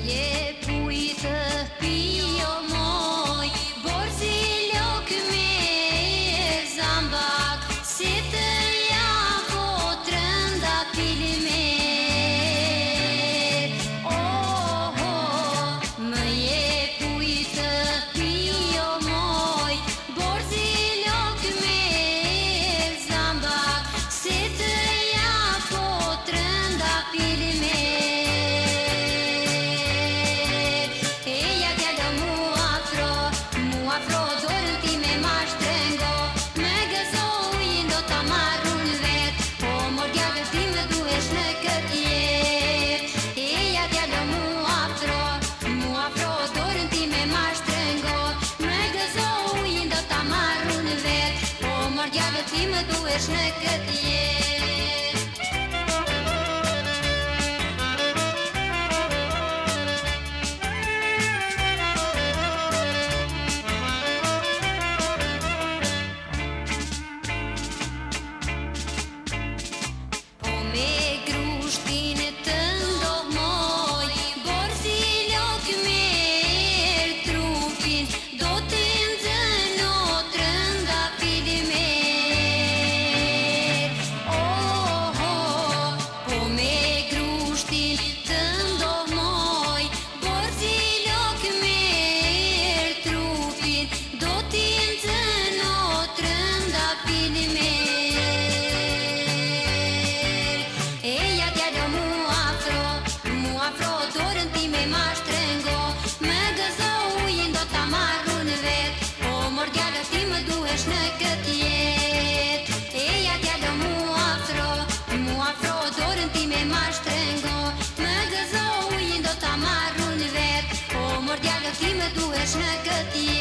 Ti më duhesh në këtë jetë. Po me grushtin të ndohmoj, borsi lok merë trupin, do të nxënot rënda pilime. Në këtë jetë, eja djallë mua afro, dorën ti me ma shtrengo, më gëzo ujin do ta marru në vetë, o mor djallë ti më duhesh në këtë jetë.